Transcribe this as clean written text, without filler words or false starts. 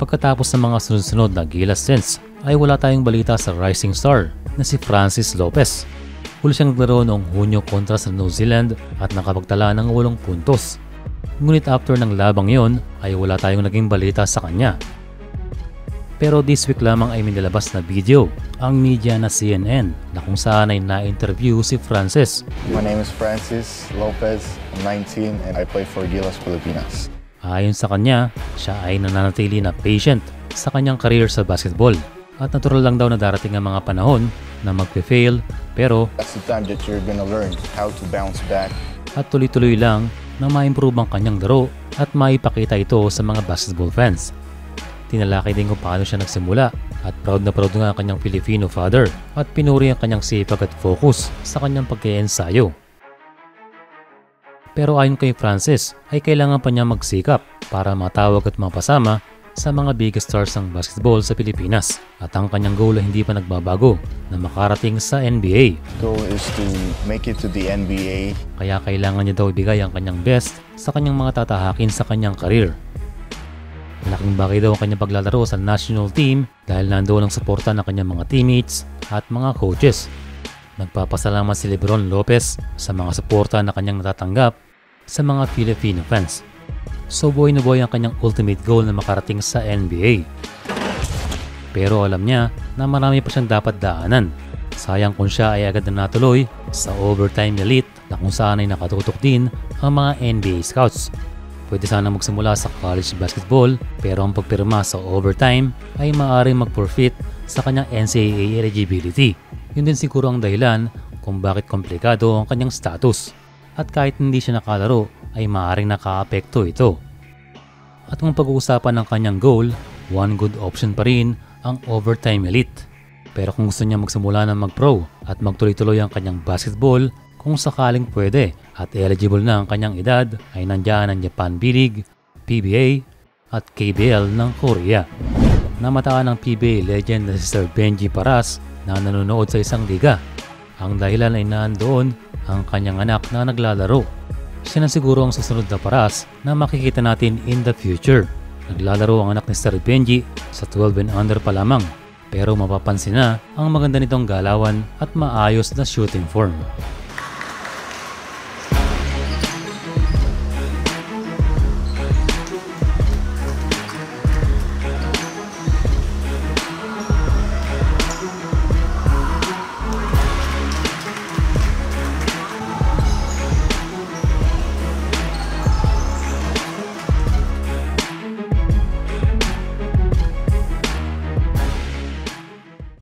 Pagkatapos ng mga sunod-sunod na Gilas stints ay wala tayong balita sa rising star na si Francis Lopez. Huli siyang naglaro noong Hunyo kontra sa New Zealand at nakapagtala ng 8 puntos. Ngunit after ng labang yon ay wala tayong naging balita sa kanya. Pero this week lamang ay may nilabas na video ang media na CNN na kung saan ay na-interview si Francis. My name is Francis Lopez, I'm 19 and I play for Gilas Pilipinas. Ayon sa kanya, siya ay nananatili na patient sa kanyang career sa basketball at natural lang daw na darating ang mga panahon na magpe-fail pero that's the time that you're gonna learn how to bounce back. At tuloy-tuloy lang na ma-improve ang kanyang laro at maipakita ito sa mga basketball fans. Tinalakay din kung paano siya nagsimula at proud na proud nga ang kanyang Filipino father at pinuri ang kanyang sipag at focus sa kanyang pag-iensayo. Pero ayon kay Francis ay kailangan pa niya magsikap para matawag at mapasama sa mga biggest stars ng basketball sa Pilipinas at ang kanyang goal ay hindi pa nagbabago na makarating sa NBA. Goal is to make it to the NBA. Kaya kailangan niya daw ibigay ang kanyang best sa kanyang mga tatahakin sa kanyang career. Malaking bagay daw ang kanyang paglalaro sa national team dahil nandoon ang suporta ng kanyang mga teammates at mga coaches. Nagpapasalamat si Lebron Lopez sa mga suporta na kanyang natatanggap sa mga Filipino fans. So buhay na buhay ang kanyang ultimate goal na makarating sa NBA. Pero alam niya na marami pa siyang dapat daanan. Sayang kung siya ay agad na natuloy sa overtime elite na kung saan ay nakatutok din ang mga NBA scouts. Pwede sana magsimula sa college basketball pero ang pagpirma sa overtime ay maaaring mag-forfeit sa kanyang NCAA eligibility. Yun din siguro ang dahilan kung bakit komplikado ang kanyang status. At kahit hindi siya nakalaro ay maaaring nakaapekto ito. At kung pag-uusapan ng kanyang goal, one good option pa rin ang overtime elite. Pero kung gusto niya magsimula ng mag-pro at magtuloy-tuloy ang kanyang basketball, kung sakaling pwede at eligible na ang kanyang edad ay nandiyan ang Japan B-League, PBA at KBL ng Korea. Namataan ng PBA legend na si Sir Benji Paras na nanonood sa isang liga. Ang dahilan ay nandoon ang kanyang anak na naglalaro. Siya na siguro ang susunod na Paras na makikita natin in the future. Naglalaro ang anak ni Sir Benji sa 12 and under pa lamang. Pero mapapansin na ang maganda nitong galawan at maayos na shooting form.